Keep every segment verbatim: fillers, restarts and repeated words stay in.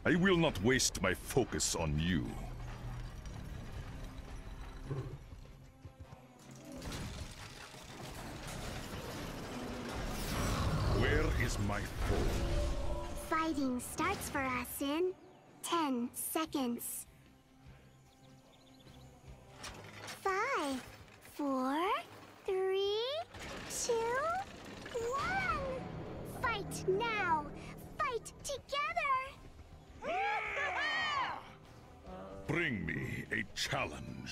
I will not waste my focus on you. Where is my foe? Fighting starts for us in ten seconds. Five, four, three, two, one. Fight now! Fight together! Bring me a challenge.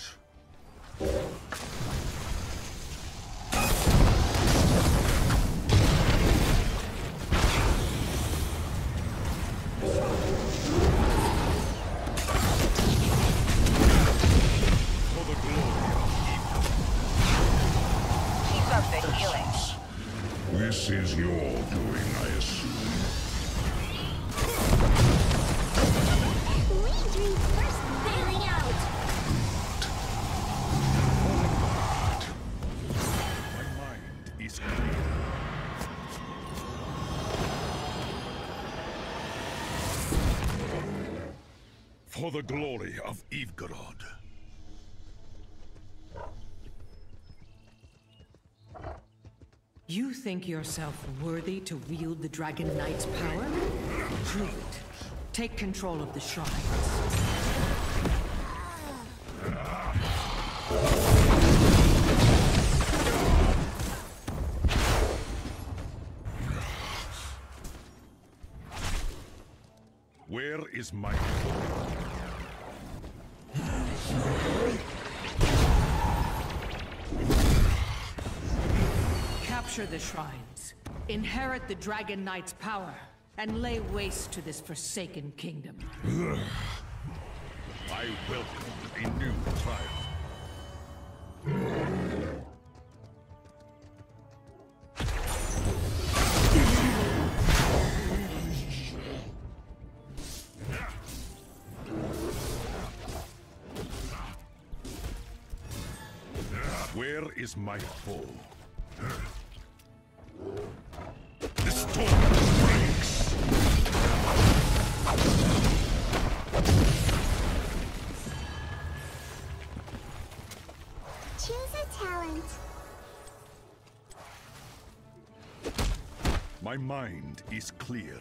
This is your doing, I assume. We drink first, bailing out! My mind is clear. For the glory of Ivgarod. You think yourself worthy to wield the Dragon Knight's power? Prove it. Take control of the shrines. Where is my foe? Capture the shrines, inherit the Dragon Knight's power, and lay waste to this forsaken kingdom. I welcome a new trial. Where is my foe? The storm breaks! Choose a talent. My mind is clear.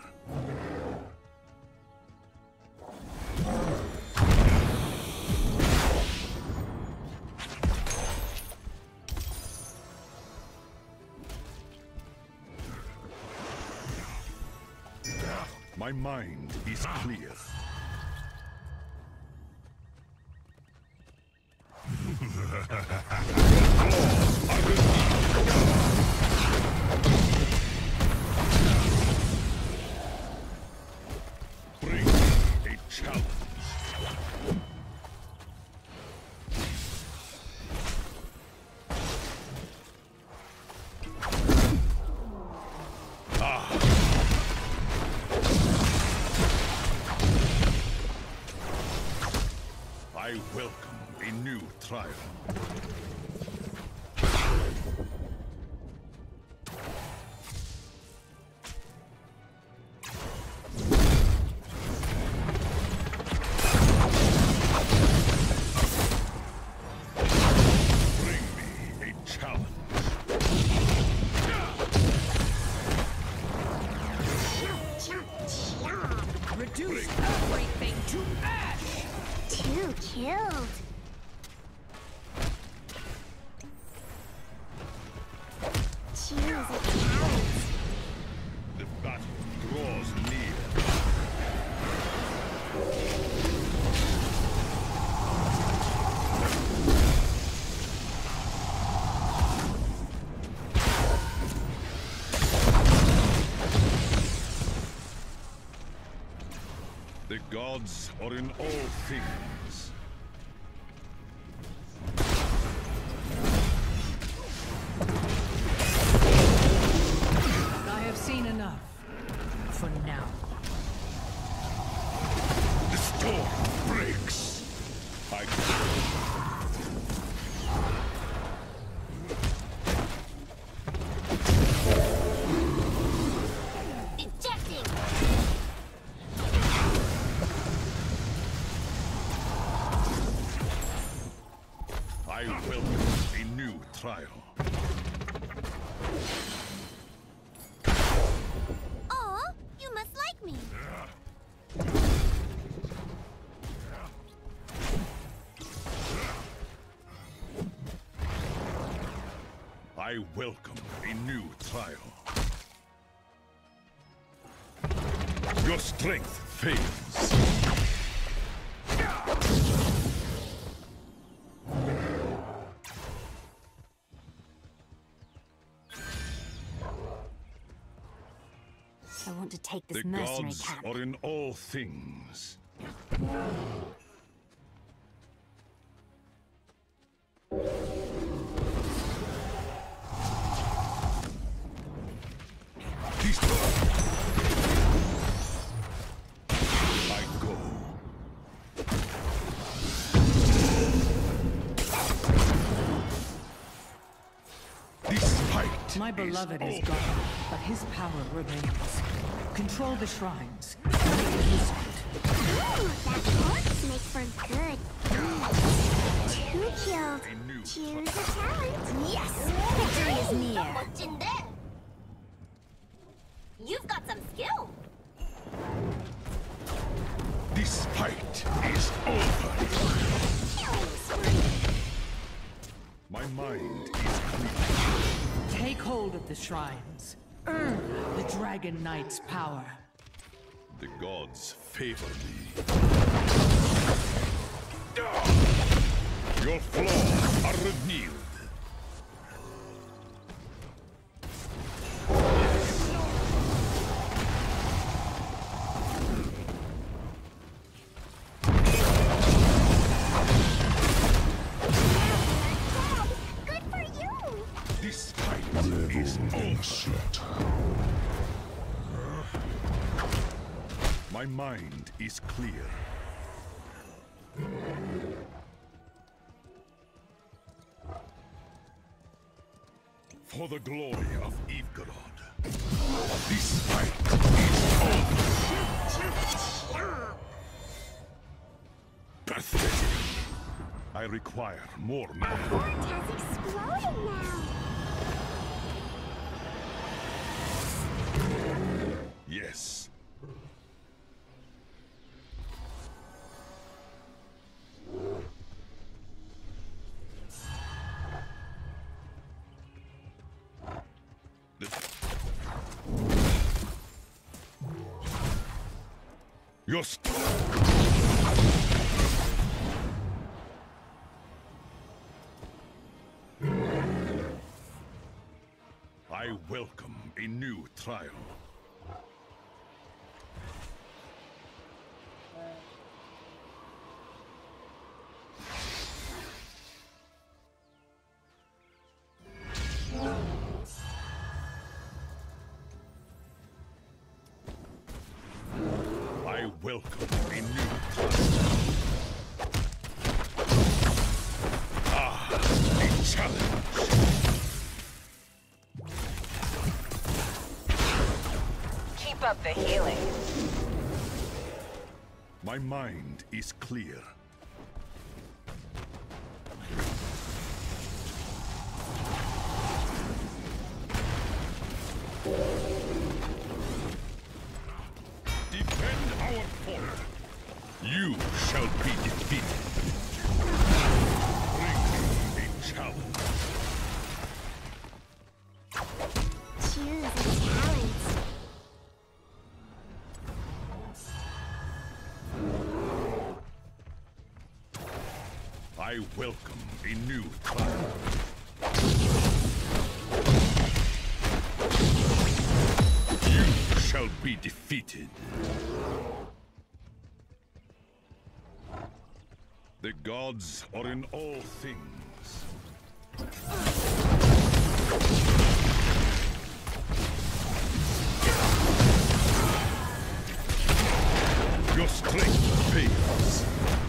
My mind is clear. Bring a challenge. I welcome a new trial. Bring me a challenge. Reduce everything to ash! Two killed. Choose a talent. The battle draws near. The gods are in all things. I have seen enough. For now. The storm breaks. I... Ejecting. trial. Aw, you must like me. I welcome a new trial. Your strength fails. I want to take this The mercenary gods camp. are in all things. I go. This fight My beloved is over. gone, but his power remains. Control the shrines. Make use of it. Ooh, that corpse makes for good. Two killed. A new Choose a talent. Yes, victory is near. 멋진데? You've got some skill. This fight is over. Killing spree. My mind is clear. Take hold of the shrines. Earn the Dragon Knight's power. The gods favor me. Your flaws are revealed. Good for you. This fight is over. My mind is clear. For the glory of Ivgarod, this fight is over. Pathetic. I require more mana. Fort has exploded now. Yes. Your st- I welcome a new trial. I welcome a new trial. Ah, a challenge. Keep up the healing. My mind is clear. Defend our fort. You shall be defeated. Bring me a challenge. Choose a talent. I welcome a new trial. You shall be defeated. The gods are in all things. Your strength fails.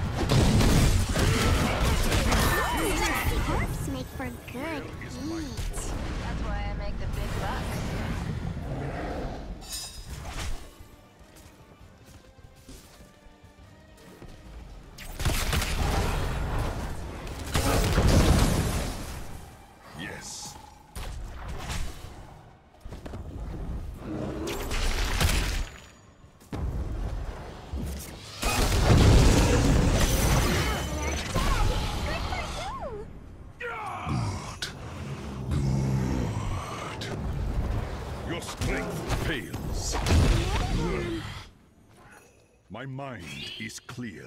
Corpse make for good eat. That's why I make the big bucks. Yes. Your strength fails. My mind is clear.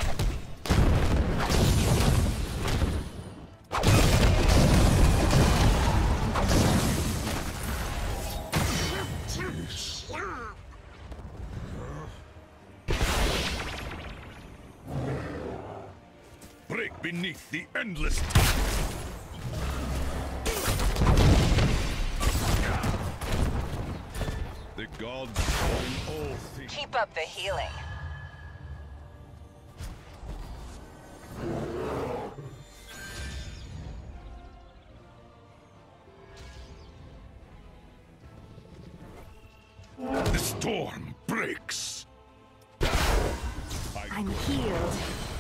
Break beneath the endless time. The gods own all things. Keep up the healing. The storm breaks. I I'm healed.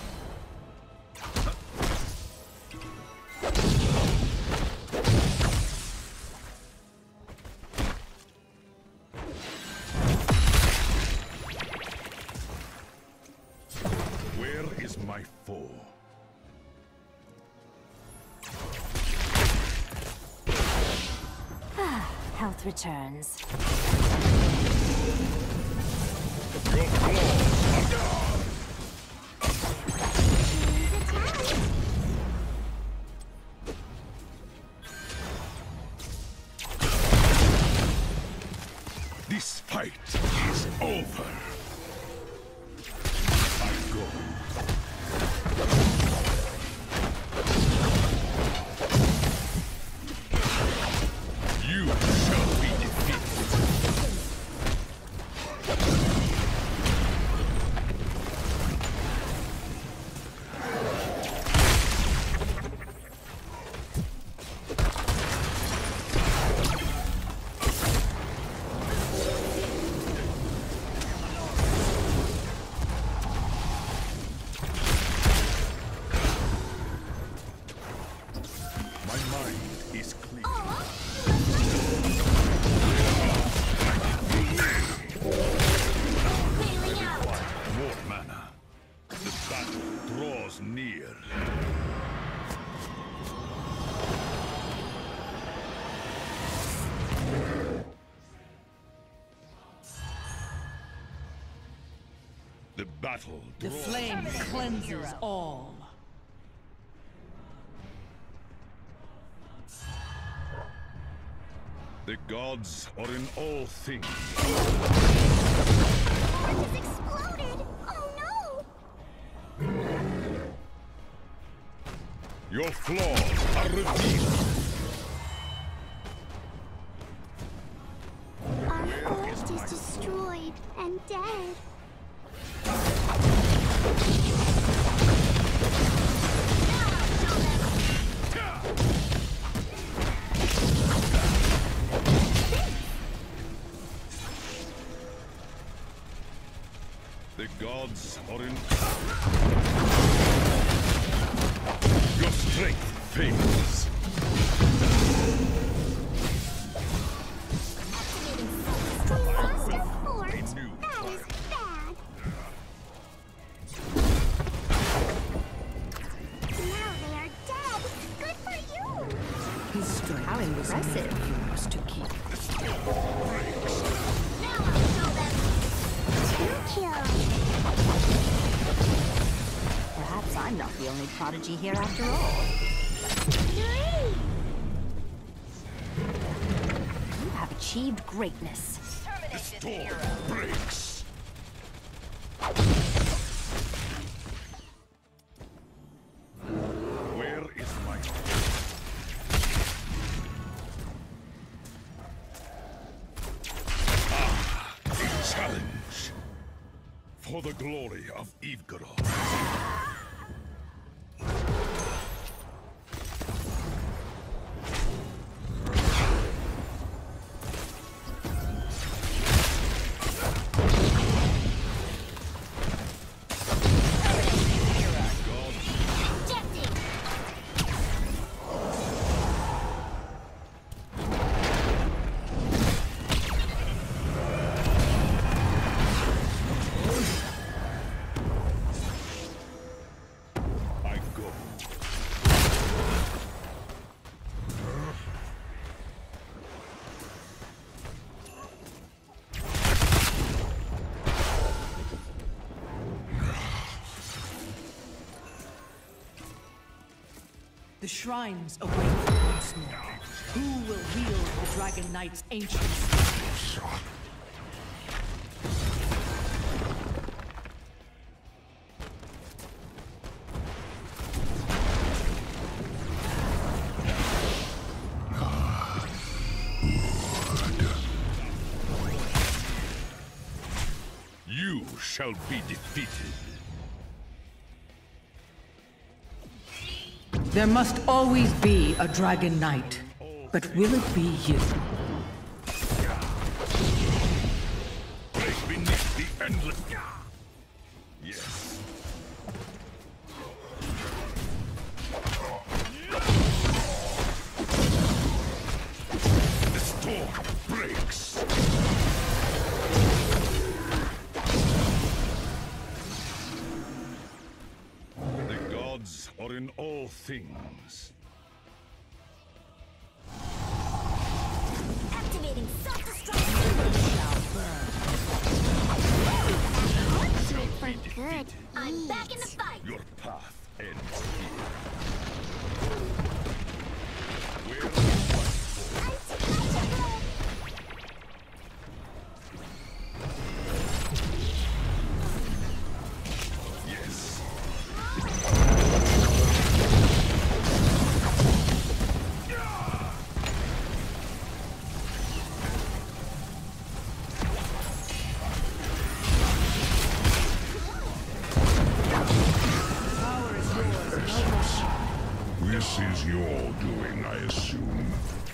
Where is my foe? Health returns. Your claws are gone. This fight is over. I go. You shall be defeated. My mind is clear. Clearing out. More mana. The battle draws near. The battle The draws flame near. cleanses all. The gods are in all things. It just exploded. Oh no. Your flaws are revealed. Our forest is destroyed and dead. The gods are in. Your strength fails. We lost a fort. A new That is bad. Now they are dead. Good for you. His strength How impressive. is yours to keep. Now I'll show them. Two kills. Perhaps I'm not the only prodigy here after all. Three. You have achieved greatness. Terminate this Storm hero. breaks. Where is my Ah, a challenge for the glory of Ivgoroth. Ejecting. The shrines await once more. Who will wield the Dragon Knight's ancient sword? You shall be defeated. There must always be a Dragon Knight, but will it be you? Break beneath the endless... Yes. The storm breaks. The gods are in all things. Activating self-destruct. For good. I'm back in the fight. Your path ends here. Where Yes. This is your doing, I assume.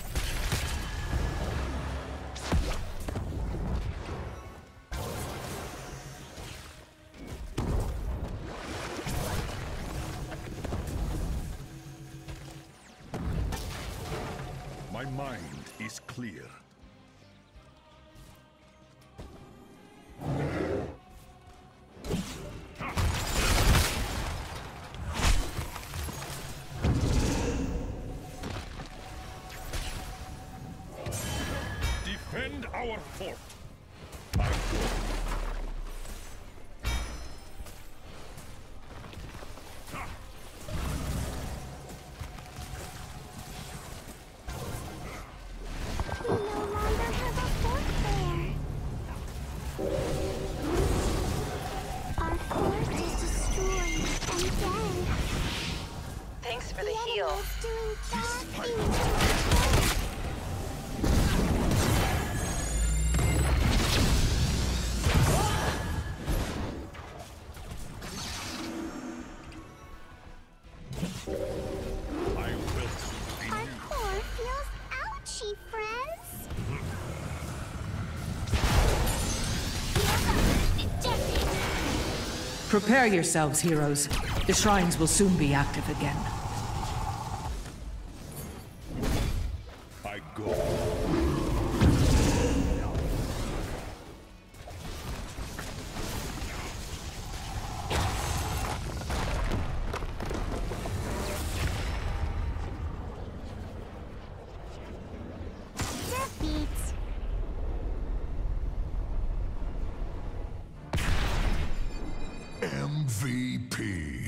My mind is clear. Defend our fort. I go. We no longer have a fort there. Our fort is destroyed and dead. Thanks for The the heal. enemy is doing dark fight. things to us. I will be Our you. core feels ouchy, friends. Ejected. Prepare yourselves, heroes. The shrines will soon be active again. I go. Defeat. M V P.